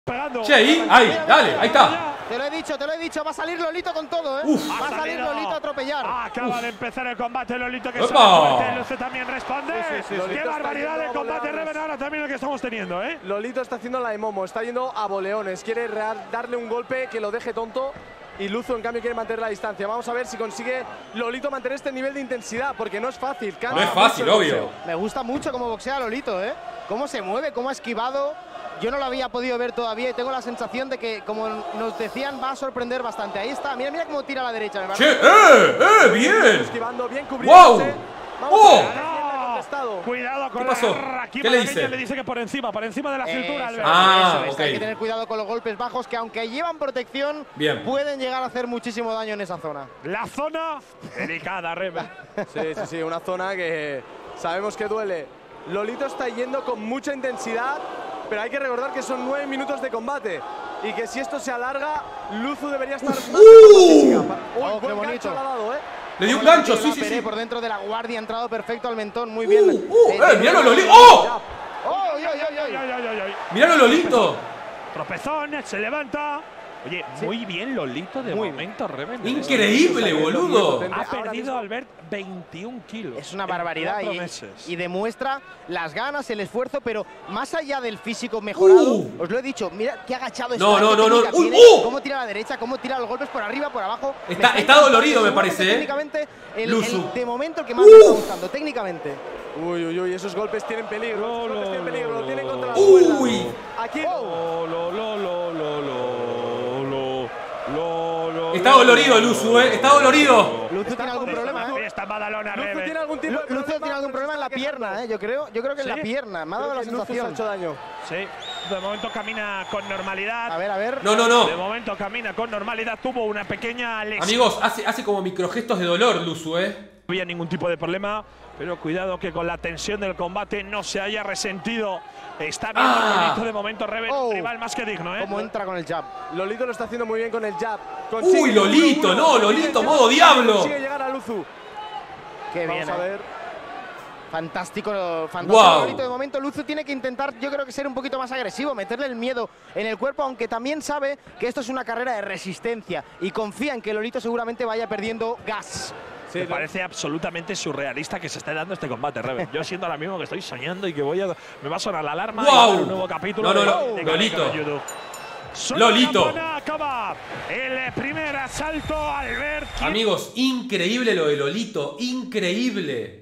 Pegando. Che, ahí, dale, ahí está. Te lo he dicho, va a salir Lolito con todo, ¿eh? Uf. Va a salir Lolito a atropellar. Acaba de empezar el combate, Lolito, que ¡Epa! sabe fuerte. Luce también responde. Sí. Qué barbaridad de combate, Reven, ahora también el que estamos teniendo, ¿eh? Lolito está haciendo la de Momo, está yendo a boleones, quiere darle un golpe que lo deje tonto y Luzu en cambio quiere mantener la distancia. Vamos a ver si consigue Lolito mantener este nivel de intensidad, porque no es fácil. No es fácil, obvio. Me gusta mucho cómo boxea Lolito, ¿eh? Cómo se mueve, cómo ha esquivado. Yo no lo había podido ver todavía y tengo la sensación de que, como nos decían, va a sorprender bastante. Ahí está, mira cómo tira a la derecha. Che, bien. Esquivando bien, cubriéndose. ¡Wow! Vamos ¡Oh! a ver, contestado. Cuidado con ¿Qué pasó? la garra. Aquí ¿Qué le Madrid dice? Le dice que por encima de la cintura, Albert. Ah, Eso, ok. hay que tener cuidado con los golpes bajos, que aunque llevan protección, Bien. pueden llegar a hacer muchísimo daño en esa zona. La zona delicada, Reven. Sí, una zona que sabemos que duele. Lolito está yendo con mucha intensidad, pero hay que recordar que son 9 minutos de combate y que si esto se alarga, Luzu debería estar más física. Oh, qué buen bonito. gancho le ha dado, ¿eh? Le dio un gancho, sí. Peré por dentro de la guardia, ha entrado perfecto al mentón, muy bien. Miralo, Lolito. ¡Oh! ¡Oh! Miralo, Lolito. Tropezón, se levanta. Oye, muy bien Lolito de momento, Reven. Increíble, boludo. Ha perdido, Albert, 21 kilos. Es una barbaridad en 4 meses. y demuestra las ganas, el esfuerzo, pero más allá del físico mejorado, os lo he dicho, mira qué agachado está. No. Qué técnica Uy, tiene, cómo tira a la derecha, cómo tira los golpes por arriba, por abajo. Está dolorido, me parece, Técnicamente, Luzu. de momento el que más me está gustando, técnicamente. Uy, esos golpes tienen peligro. Esos golpes tienen peligro, lo tienen contra la Uy. cuerda. Aquí. Está dolorido, Luzu, Está dolorido. Luzu tiene algún problema, ¿eh? Esta Badalona, Luzu Reven. tiene algún tipo de Luzu tiene algún problema en la pierna, ¿eh? Yo creo que en la pierna. Me ha dado la Luzu se ha sensación. hecho daño. Sí, de momento camina con normalidad. A ver. No. De momento camina con normalidad. Tuvo una pequeña lesión. Amigos, hace como microgestos de dolor, Luzu, No había ningún tipo de problema, pero cuidado que con la tensión del combate no se haya resentido. Está bien Lolito de momento, Reven, rival más que digno, ¿eh? Cómo entra con el jab. Lolito lo está haciendo muy bien con el jab. Uy, Lolito, no, Lolito, modo diablo. Consigue llegar a Luzu. Qué bien, Vamos a ver. Fantástico, Wow. Lolito. De momento Luzu tiene que intentar, yo creo que ser un poquito más agresivo, meterle el miedo en el cuerpo, aunque también sabe que esto es una carrera de resistencia y confía en que Lolito seguramente vaya perdiendo gas. Me parece absolutamente surrealista que se esté dando este combate, Reven. Yo siento ahora mismo que estoy soñando y que me va a sonar la alarma y va a haber un nuevo capítulo. No, de Lolito. en YouTube. Lolito. Acaba el primer asalto, Albert. Amigos, increíble lo de Lolito. Increíble.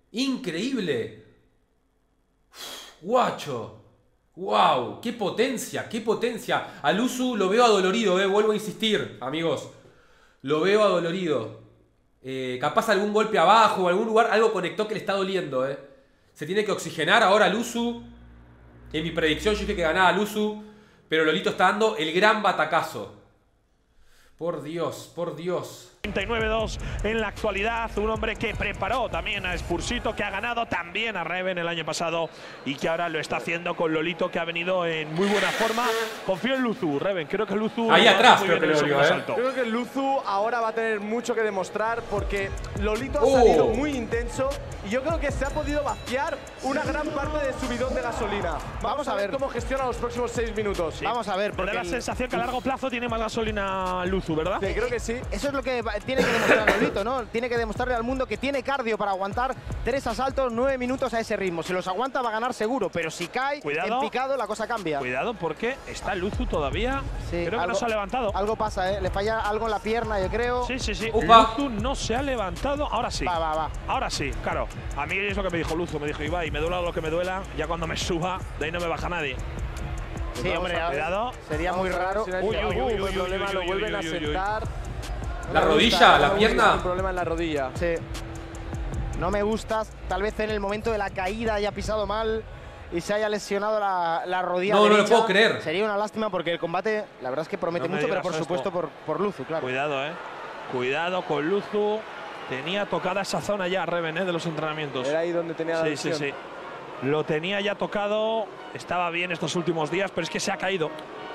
Guacho. Wow, qué potencia. A Luzu lo veo adolorido, vuelvo a insistir, amigos. Lo veo adolorido. Capaz algún golpe abajo o algún lugar, algo conectó que le está doliendo, Se tiene que oxigenar ahora Luzu. En mi predicción yo dije que ganaba Luzu, pero Lolito está dando el gran batacazo. Por Dios. 39-2 en la actualidad, un hombre que preparó también a Spursito, que ha ganado también a Reven el año pasado y que ahora lo está haciendo con Lolito, que ha venido en muy buena forma. Confío en Luzu, Reven, creo que Luzu… Ahí atrás muy creo que bien lo en el vio, segundo asalto. Creo que Luzu ahora va a tener mucho que demostrar porque Lolito ha salido muy intenso y yo creo que se ha podido vaciar una gran parte de su bidón de gasolina. Vamos a ver cómo gestiona los próximos 6 minutos. Vamos a ver, Me porque da la sensación que a largo plazo tiene más gasolina Luzu, ¿verdad? Sí, creo que sí. eso es lo que tiene que demostrar Lolito, ¿no? Tiene que demostrarle al mundo que tiene cardio para aguantar 3 asaltos, 9 minutos a ese ritmo. Si los aguanta va a ganar seguro, pero si cae en picado la cosa cambia. Cuidado porque está Luzu todavía. Sí, Creo que no se ha levantado. Algo pasa, le falla algo en la pierna, yo creo. Sí. Upa. Luzu no se ha levantado. Ahora sí. Va. Ahora sí, claro. A mí es lo que me dijo Luzu. Me dijo, Ibai, me duela lo que me duela. Ya cuando me suba, de ahí no me baja nadie. Sí, hombre, cuidado. sería muy raro. Si no hay ningún problema, lo vuelven a sentar. La rodilla, la pierna. Un problema en la rodilla. Sí. No me gustas. Tal vez en el momento de la caída haya pisado mal y se haya lesionado la rodilla No, derecha. no lo puedo creer. Sería una lástima porque el combate, la verdad es que promete mucho, pero por supuesto por Luzu, claro. Cuidado, Cuidado con Luzu. Tenía tocada esa zona ya, Reven, de los entrenamientos. Era ahí donde tenía la lesión. Sí. Lo tenía ya tocado. Estaba bien estos últimos días, pero es que se ha caído.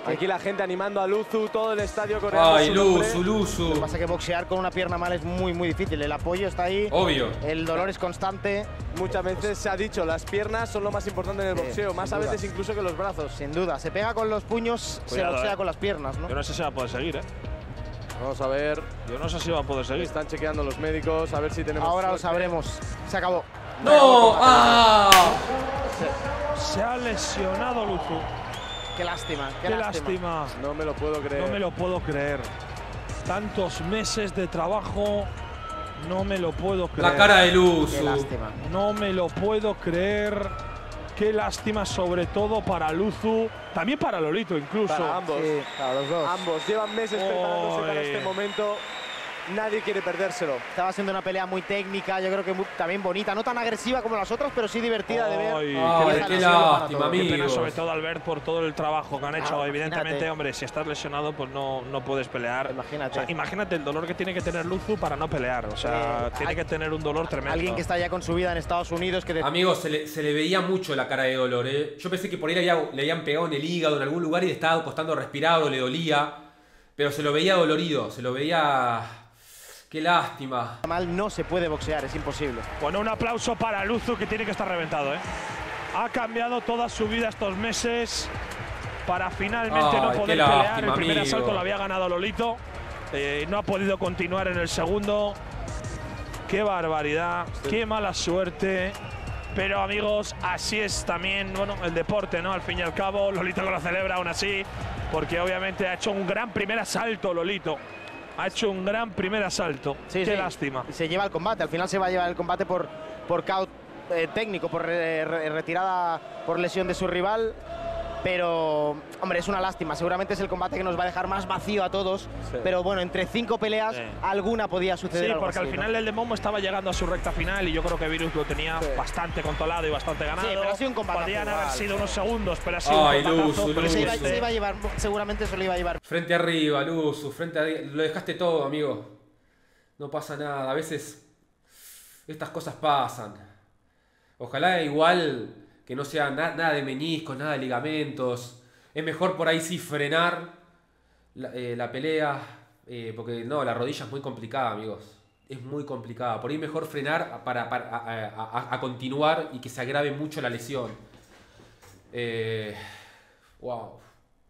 Aquí la gente animando a Luzu, todo el estadio coreano. Ay, Luzu, Lo que Luzu. pasa es que boxear con una pierna mal es muy difícil. El apoyo está ahí. Obvio. El dolor es constante. Muchas veces se ha dicho, las piernas son lo más importante en el Sí, boxeo, más sin a duda. veces incluso que los brazos. Sin duda. Se pega con los puños, Cuidado, se boxea con las piernas, ¿no? Yo no sé si va a poder seguir, ¿eh? Vamos a ver, Yo no sé si va a poder seguir. están chequeando los médicos, a ver si tenemos Ahora lo suerte. sabremos. Se acabó. ¡No! ¡Ah! Se ha lesionado Luzu. Qué lástima, Qué lástima. No me lo puedo creer. No me lo puedo creer. Tantos meses de trabajo, no me lo puedo creer. La cara de Qué Luzu. lástima. No me lo puedo creer. Qué lástima, sobre todo para Luzu, también para Lolito incluso. Para ambos. Sí, para los dos. Ambos llevan meses preparándose para Oy. este momento. Nadie quiere perdérselo. Estaba siendo una pelea muy técnica, yo creo que también bonita, no tan agresiva como las otras, pero sí divertida de ver. Ay, Ay, qué lástima, Qué pena, amigos. sobre todo Albert, por todo el trabajo que han hecho. Claro, Evidentemente, imagínate. hombre, si estás lesionado, pues no puedes pelear. Imagínate. O sea, imagínate el dolor que tiene que tener Luzu para no pelear. O sea, tiene que tener un dolor tremendo. Alguien que está ya con su vida en Estados Unidos, que Amigos, se le veía mucho la cara de dolor, ¿eh? Yo pensé que por ahí le habían pegado en el hígado en algún lugar y le estaba costando respirar o le dolía. Pero se lo veía dolorido, se lo veía... Qué lástima. mal no se puede boxear, es imposible. Bueno, un aplauso para Luzu, que tiene que estar reventado, ¿eh? Ha cambiado toda su vida estos meses para finalmente no Ay, poder qué pelear. lástima, El primer amigo. asalto lo había ganado Lolito. No ha podido continuar en el segundo. Qué barbaridad, qué mala suerte. Pero amigos, así es también, bueno, el deporte, ¿no? Al fin y al cabo, Lolito que lo celebra aún así, porque obviamente ha hecho un gran primer asalto, Lolito. Ha hecho un gran primer asalto. Sí, Qué sí. lástima. Y se lleva el combate, al final se va a llevar el combate por KO técnico, por retirada por lesión de su rival. Pero, hombre, es una lástima. Seguramente es el combate que nos va a dejar más vacío a todos. Sí. Pero bueno, entre 5 peleas, Sí. alguna podía suceder. Sí, algo porque así, al ¿no? final el de Momo estaba llegando a su recta final y yo creo que Virus lo tenía Sí. bastante controlado y bastante ganado. Sí, pero ha sido un combatazo Podrían igual. haber sido unos segundos, pero ha sido Ay, un combatazo. Luzu, pero Se Luzu. iba a llevar, seguramente se lo iba a llevar. Frente arriba, Luzu, frente arriba. Lo dejaste todo, amigo. No pasa nada. A veces estas cosas pasan. Ojalá igual que no sea nada de meniscos, nada de ligamentos. Es mejor por ahí sí frenar la pelea. Porque no, la rodilla es muy complicada, amigos. Es muy complicada. Por ahí mejor frenar a continuar y que se agrave mucho la lesión. Wow.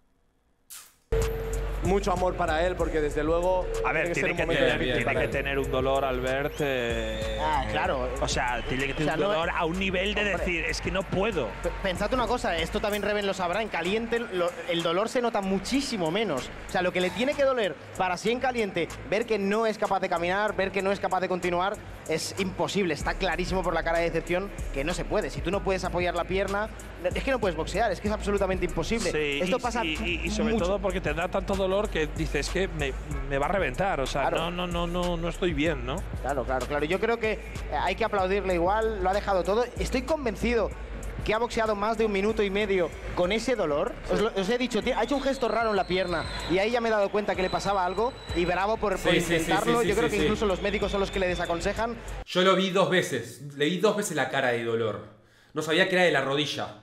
Mucho amor para él, porque desde luego. A ver, tiene que, ser un momento tener, difícil bien, para él. tener un dolor, Albert. Claro. O sea, tiene que tener O sea, un no dolor es- a un nivel de Hombre. decir, es que no puedo. Pensad una cosa, esto también Reven lo sabrá, en caliente el dolor se nota muchísimo menos. O sea, lo que le tiene que doler para así en caliente, ver que no es capaz de caminar, ver que no es capaz de continuar, es imposible. Está clarísimo por la cara de decepción que no se puede. Si tú no puedes apoyar la pierna, es que no puedes boxear, es que es absolutamente imposible. Sí, Esto y, pasa y sobre mucho. todo porque te da tanto dolor que dices que me va a reventar. O sea, Claro. no estoy bien, ¿no? Claro, claro, claro. Yo creo que hay que aplaudirle igual, lo ha dejado todo. Estoy convencido que ha boxeado más de 1 minuto y medio con ese dolor. Os he dicho, ha hecho un gesto raro en la pierna y ahí ya me he dado cuenta que le pasaba algo y bravo por Sí, sí, intentarlo. sí, sí, Yo creo sí, que sí. incluso los médicos son los que le desaconsejan. Yo lo vi 2 veces. Le vi 2 veces la cara de dolor. No sabía que era de la rodilla.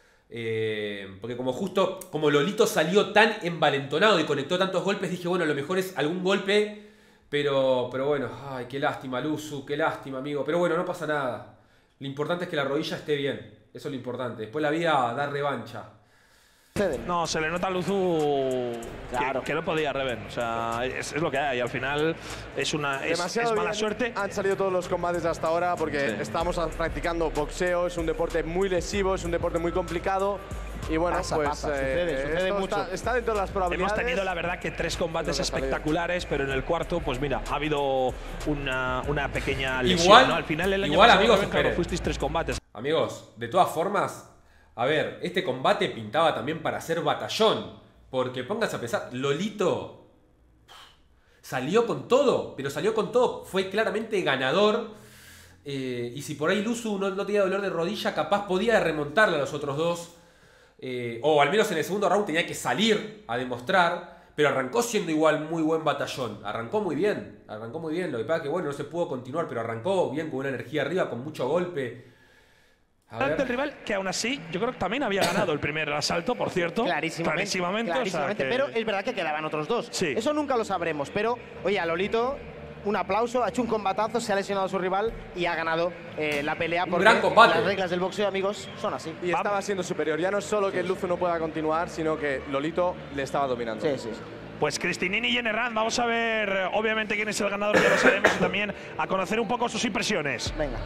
Porque como Lolito salió tan envalentonado y conectó tantos golpes, dije, bueno, lo mejor es algún golpe. Pero bueno, ay, qué lástima, Luzu, qué lástima, amigo. Pero bueno, no pasa nada. Lo importante es que la rodilla esté bien. Eso es lo importante. Después la vida da revancha. No, se le nota a Luzu Claro. que no podía Reven. O sea, es lo que hay. Al final es Demasiado mala bien suerte. Han salido todos los combates hasta ahora porque Sí. estamos practicando boxeo, es un deporte muy lesivo, es un deporte muy complicado. Y bueno, Pasa, pues pasa, sucede esto mucho. está dentro de las probabilidades. Hemos tenido, la verdad, que 3 combates Nos ha salido. espectaculares, pero en el cuarto, pues mira, ha habido una pequeña lesión. Igual- ¿no? Al final, el año igual, pasado, amigos, Reven, claro, esperen. fuisteis 3 combates. Amigos, de todas formas, a ver, este combate pintaba también para ser batallón. Porque pónganse a pensar, Lolito salió con todo, pero salió con todo. Fue claramente ganador. Y si por ahí Luzu no tenía dolor de rodilla, capaz podía remontarle a los otros dos. O al menos en el segundo round tenía que salir a demostrar. Pero arrancó siendo igual muy buen batallón. Arrancó muy bien. Lo que pasa es que bueno, no se pudo continuar, pero arrancó bien con una energía arriba, con mucho golpe. ante el rival, que aún así yo creo que también había ganado el primer asalto, por cierto. Clarísimamente. O sea que… Pero es verdad que quedaban otros dos. Sí. Eso nunca lo sabremos. Pero, oye, a Lolito, un aplauso. Ha hecho un combatazo, se ha lesionado a su rival y ha ganado la pelea. Porque gran combate. las reglas del boxeo, amigos, son así. Y estaba siendo superior. Ya no es solo que Luzu no pueda continuar, sino que Lolito le estaba dominando. Sí. Pues Cristinini y Jen Herranz, vamos a ver obviamente quién es el ganador, ya lo sabemos, y también a conocer un poco sus impresiones. Venga.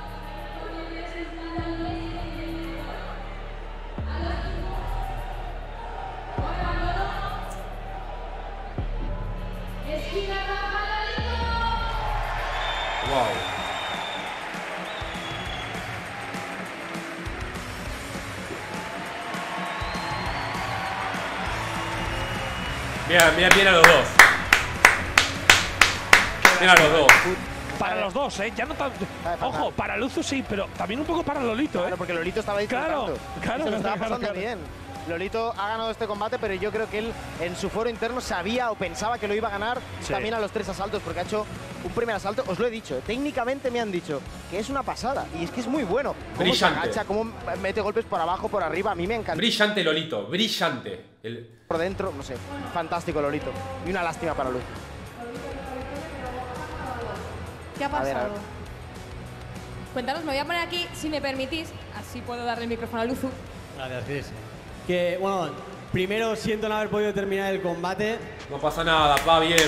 Wow. Bien a los dos. Bien a los dos. Para los dos, ¿eh? Ya no tanto. Ojo, para Luzu sí, pero también un poco para Lolito, ¿eh? Claro, porque Lolito estaba disfrutando. Claro, Se lo estaba pasando claro. bien. Lolito ha ganado este combate, pero yo creo que él en su foro interno sabía o pensaba que lo iba a ganar también a los 3 asaltos, porque ha hecho un primer asalto, os lo he dicho, técnicamente me han dicho que es una pasada, y es que es muy bueno. Cómo Brillante. se agacha, cómo mete golpes por abajo, por arriba, a mí me encanta. Brillante Lolito, brillante. Por dentro, no sé, fantástico Lolito. Y una lástima para Luz. ¿Qué ha pasado? A ver. Cuéntanos, me voy a poner aquí, si me permitís, así puedo darle el micrófono a Luzu. Gracias, Chris. Que, bueno, primero siento no haber podido terminar el combate. No pasa nada, va bien.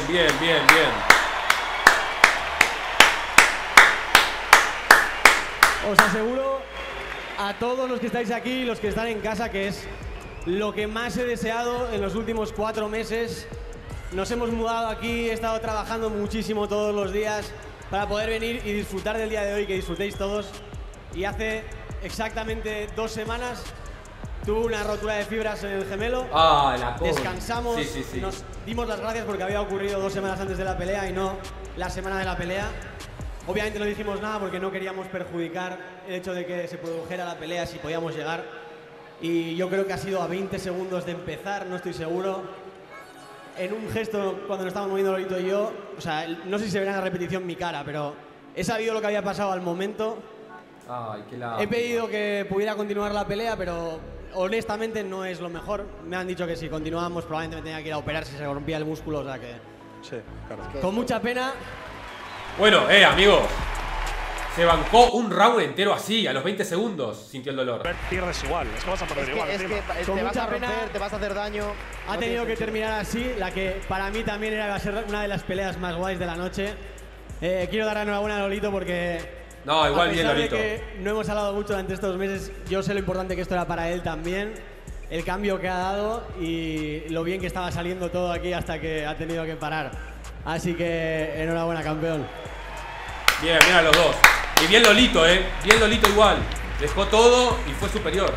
Os aseguro a todos los que estáis aquí y los que están en casa que es lo que más he deseado en los últimos 4 meses. Nos hemos mudado aquí, he estado trabajando muchísimo todos los días para poder venir y disfrutar del día de hoy, que disfrutéis todos. Y hace exactamente 2 semanas tuve una rotura de fibras en el gemelo. Ah, la cosa. Descansamos, Sí. nos dimos las gracias porque había ocurrido 2 semanas antes de la pelea y no la semana de la pelea. Obviamente no dijimos nada porque no queríamos perjudicar el hecho de que se produjera la pelea si podíamos llegar. Y yo creo que ha sido a 20 segundos de empezar, no estoy seguro. En un gesto, cuando nos estábamos moviendo Lolito y yo, o sea, no sé si se verá en la repetición mi cara, pero he sabido lo que había pasado al momento. Ay, qué lástima. He pedido que pudiera continuar la pelea, pero honestamente no es lo mejor. Me han dicho que si continuábamos probablemente me tenía que ir a operar si se rompía el músculo, o sea que… Sí, claro. Con mucha pena. Bueno, amigos. Se bancó un round entero así, a los 20 segundos sintió el dolor. Pierdes igual, es que vas a perder igual. Es que Con te vas mucha a romper, pena, te vas a hacer daño. Ha tenido que terminar así, la que para mí también iba a ser una de las peleas más guays de la noche. Quiero dar enhorabuena a Lolito porque… No, igual a bien pesar Lolito. de que no hemos hablado mucho durante estos meses, yo sé lo importante que esto era para él también, el cambio que ha dado y lo bien que estaba saliendo todo aquí hasta que ha tenido que parar. Así que enhorabuena, campeón. Bien a los dos. Y bien Lolito, bien Lolito igual. Dejó todo y fue superior.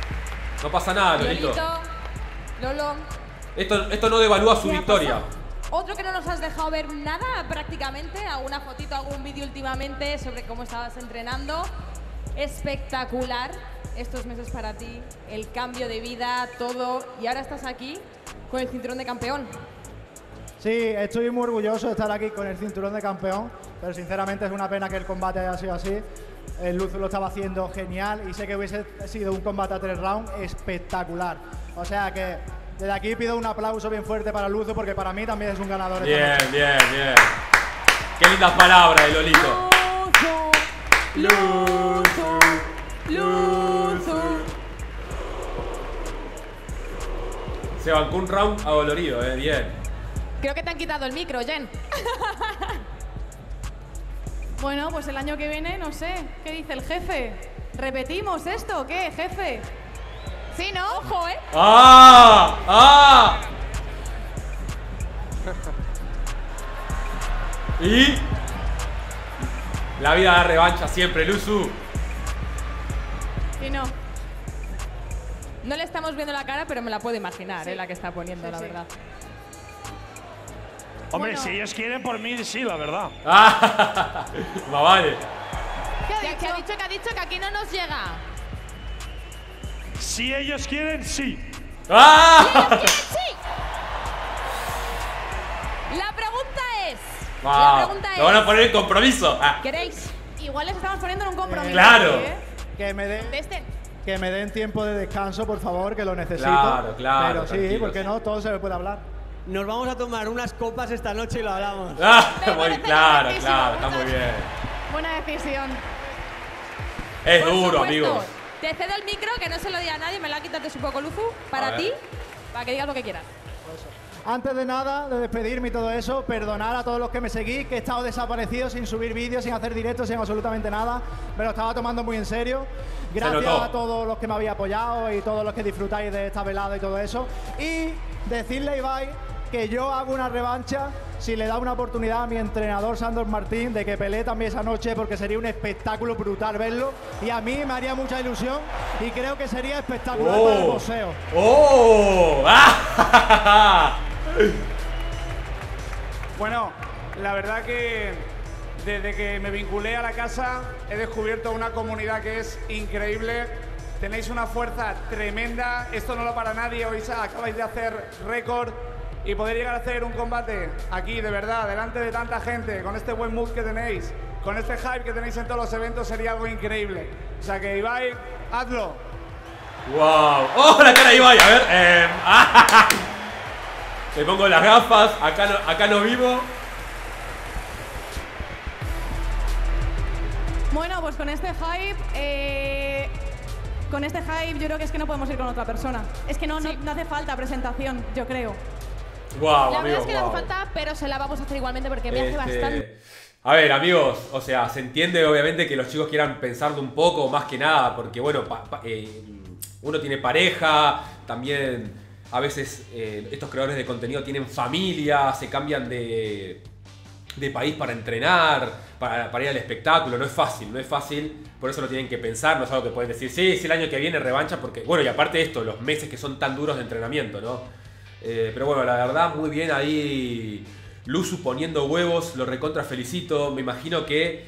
No pasa nada, Lolito. Lolo. Esto no devalúa su ¿Qué ha victoria. pasado? Otro que no nos has dejado ver nada prácticamente, alguna fotito, algún vídeo últimamente sobre cómo estabas entrenando. Espectacular estos meses para ti, el cambio de vida, todo. Y ahora estás aquí con el cinturón de campeón. Sí, estoy muy orgulloso de estar aquí con el cinturón de campeón, pero sinceramente es una pena que el combate haya sido así. El Luzu lo estaba haciendo genial y sé que hubiese sido un combate a 3 rounds espectacular. O sea que desde aquí pido un aplauso bien fuerte para Luzu porque para mí también es un ganador. Bien. Qué lindas palabras de Lolito. Luzu. Se bancó un round adolorido, bien. Creo que te han quitado el micro, Jen. Bueno, pues el año que viene, no sé, ¿qué dice el jefe? ¿Repetimos esto o qué, jefe? Sí, ¿no? Ojo, ¿eh? Y la vida da revancha siempre, Luzu. Y no. No le estamos viendo la cara, pero me la puedo imaginar, la que está poniendo, la verdad. Hombre, Bueno. si ellos quieren, por mí sí, la verdad. Va, vale. ¿Qué ha Que dicho? ha dicho que aquí no nos llega. Si ellos quieren, sí. ¡Sí! La pregunta es… Lo van a poner en compromiso. ¿Queréis? Igual les estamos poniendo en un compromiso. Claro. aquí, ¿eh? Que me den, Contesten. que me den tiempo de descanso, por favor, que lo necesito. Claro, Pero sí, tranquilos. porque no, todo se me puede hablar. Nos vamos a tomar unas copas esta noche y lo hablamos. Ah, Me muy parece claro, correctísimo, claro, está muy muchas- bien. Buena decisión. Es Por duro, supuesto. amigos. Te cedo el micro, que no se lo diga a nadie, me la quitas un poco, Luzu, A para ver. ti, para que digas lo que quieras. Antes de nada, de despedirme y todo eso, perdonar a todos los que me seguís, que he estado desaparecido sin subir vídeos, sin hacer directos, sin absolutamente nada. Me lo estaba tomando muy en serio. Gracias notó. a todos los que me habéis apoyado y todos los que disfrutáis de esta velada y todo eso. Y decirle a Ibai que yo hago una revancha si le da una oportunidad a mi entrenador Sandor Martín de que pelee también esa noche, porque sería un espectáculo brutal verlo. Y a mí me haría mucha ilusión y creo que sería espectacular para el boxeo. ¡Oh! ¡Ah! Bueno, la verdad que desde que me vinculé a la casa he descubierto una comunidad que es increíble. Tenéis una fuerza tremenda, esto no lo para nadie, hoy acabáis de hacer récord y poder llegar a hacer un combate aquí, de verdad, delante de tanta gente, con este buen mood que tenéis, con este hype que tenéis en todos los eventos, sería algo increíble. O sea que Ibai, hazlo. ¡Wow! ¡Oh, la cara de Ibai! A ver, me pongo las gafas, acá no vivo. Bueno, pues con este hype, yo creo que es que no podemos ir con otra persona. Es que no hace falta presentación, yo creo. ¡Wow, La verdad amigos! es que no wow. hace falta, pero se la vamos a hacer igualmente porque me hace bastante. A ver, amigos, o sea, se entiende obviamente que los chicos quieran pensarlo un poco, más que nada, porque bueno, uno tiene pareja, también a veces estos creadores de contenido tienen familia, se cambian de país para entrenar, para ir al espectáculo, no es fácil, por eso lo tienen que pensar, no es algo que pueden decir, sí, el año que viene revancha, porque, bueno, y aparte de esto, los meses que son tan duros de entrenamiento, ¿no? Pero bueno, la verdad, muy bien ahí Luzu poniendo huevos, lo recontra felicito, me imagino que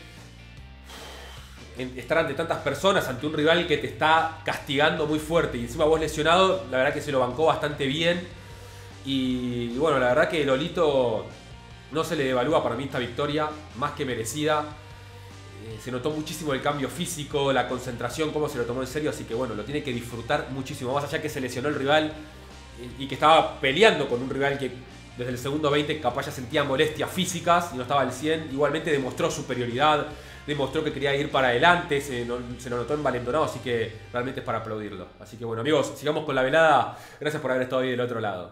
estar ante tantas personas, ante un rival que te está castigando muy fuerte y encima vos lesionado, la verdad que se lo bancó bastante bien y bueno, la verdad que Lolito no se le devalúa para mí esta victoria, más que merecida. Se notó muchísimo el cambio físico, la concentración, cómo se lo tomó en serio, así que bueno, lo tiene que disfrutar muchísimo, más allá que se lesionó el rival y que estaba peleando con un rival que desde el segundo 20 capaz ya sentía molestias físicas y no estaba al 100, igualmente demostró superioridad, demostró que quería ir para adelante, se lo notó envalentonado, así que realmente es para aplaudirlo. Así que bueno amigos, sigamos con la velada, gracias por haber estado ahí del otro lado.